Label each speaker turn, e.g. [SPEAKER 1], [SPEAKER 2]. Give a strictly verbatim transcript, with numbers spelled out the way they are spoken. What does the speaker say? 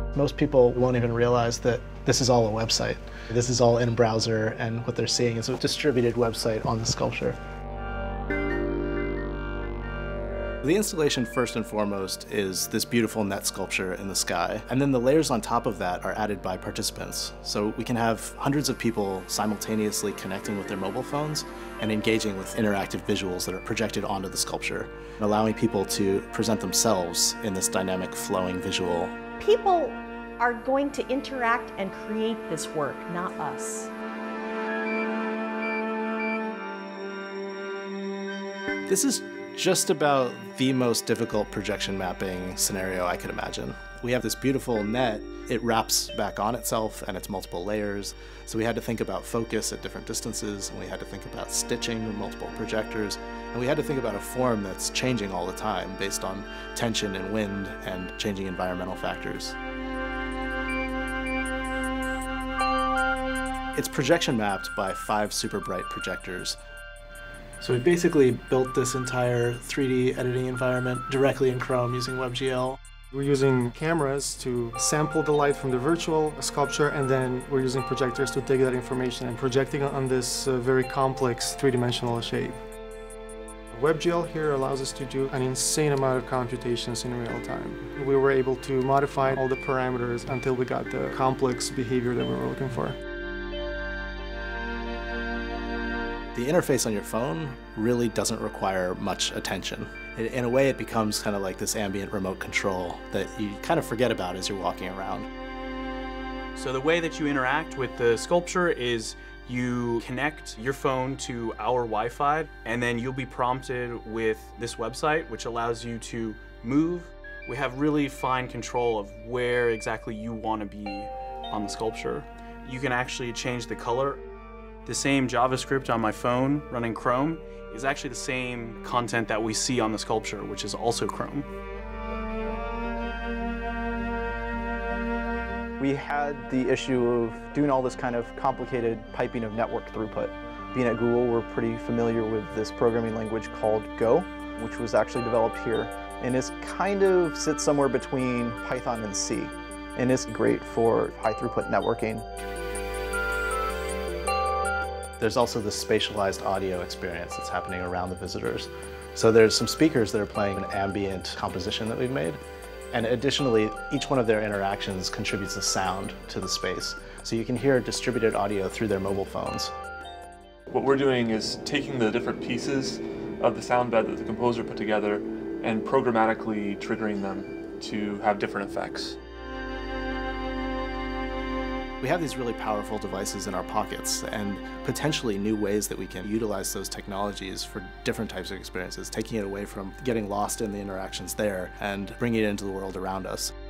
[SPEAKER 1] Most people won't even realize that this is all a website. This is all in browser, and what they're seeing is a distributed website on the sculpture. The installation, first and foremost, is this beautiful net sculpture in the sky. And then the layers on top of that are added by participants. So we can have hundreds of people simultaneously connecting with their mobile phones and engaging with interactive visuals that are projected onto the sculpture, allowing people to present themselves in this dynamic, flowing visual.
[SPEAKER 2] People are going to interact and create this work, not us.
[SPEAKER 1] This is just about the most difficult projection mapping scenario I could imagine. We have this beautiful net, it wraps back on itself and it's multiple layers. So we had to think about focus at different distances, and we had to think about stitching with multiple projectors, and we had to think about a form that's changing all the time based on tension and wind and changing environmental factors. It's projection mapped by five super bright projectors. So we basically built this entire three D editing environment directly in Chrome using WebGL.
[SPEAKER 3] We're using cameras to sample the light from the virtual sculpture, and then we're using projectors to take that information and projecting it on this uh, very complex three-dimensional shape. WebGL here allows us to do an insane amount of computations in real time. We were able to modify all the parameters until we got the complex behavior that we were looking for.
[SPEAKER 1] The interface on your phone really doesn't require much attention. In a way, it becomes kind of like this ambient remote control that you kind of forget about as you're walking around.
[SPEAKER 4] So the way that you interact with the sculpture is you connect your phone to our Wi-Fi, and then you'll be prompted with this website, which allows you to move. We have really fine control of where exactly you want to be on the sculpture. You can actually change the color. The same JavaScript on my phone running Chrome is actually the same content that we see on the sculpture, which is also Chrome.
[SPEAKER 5] We had the issue of doing all this kind of complicated piping of network throughput. Being at Google, we're pretty familiar with this programming language called Go, which was actually developed here, and is kind of sits somewhere between Python and C, and is great for high throughput networking.
[SPEAKER 1] There's also this spatialized audio experience that's happening around the visitors. So there's some speakers that are playing an ambient composition that we've made. And additionally, each one of their interactions contributes a sound to the space. So you can hear distributed audio through their mobile phones.
[SPEAKER 6] What we're doing is taking the different pieces of the sound bed that the composer put together and programmatically triggering them to have different effects.
[SPEAKER 1] We have these really powerful devices in our pockets, and potentially new ways that we can utilize those technologies for different types of experiences, taking it away from getting lost in the interactions there and bringing it into the world around us.